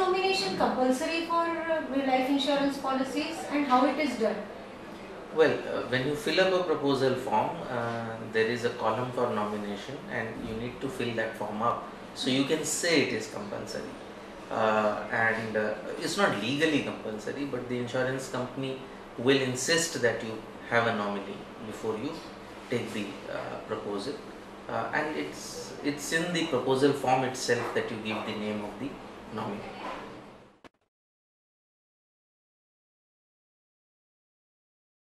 nomination compulsory for life insurance policies, and how it is done? Well, when you fill up a proposal form, there is a column for nomination and you need to fill that form up. So you can say it is compulsory. And it's not legally compulsory, but the insurance company will insist that you have a nominee before you take the proposal. And it's in the proposal form itself that you give the name of the nominee.